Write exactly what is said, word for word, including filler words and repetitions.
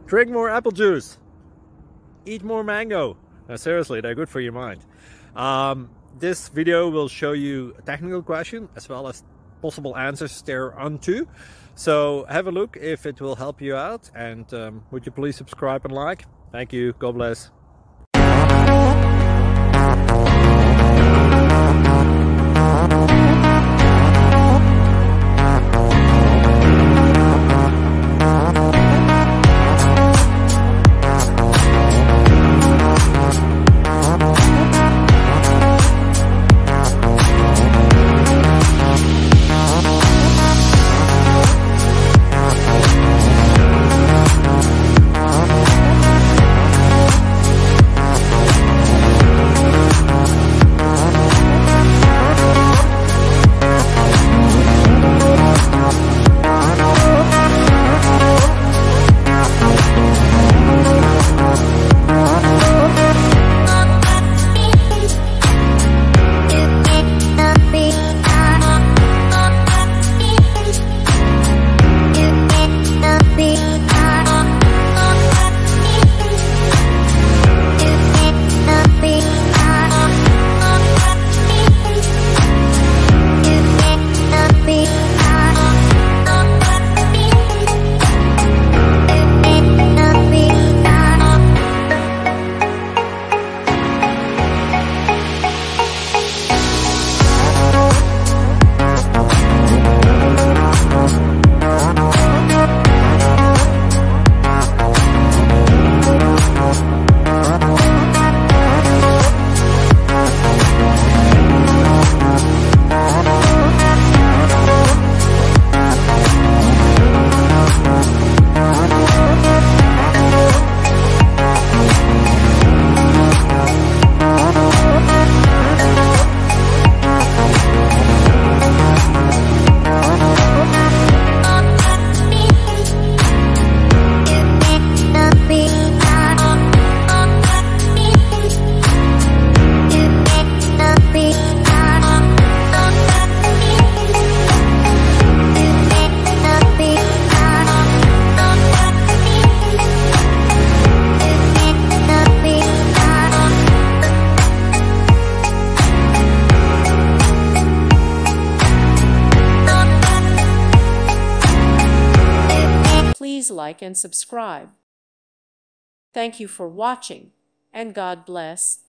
Drink more apple juice. Eat more mango. No, seriously, they're good for your mind. Um, this video will show you a technical question as well as possible answers thereunto. So have a look if it will help you out, and um, would you please subscribe and like? Thank you. God bless. Please like and subscribe. Thank you for watching, and God bless.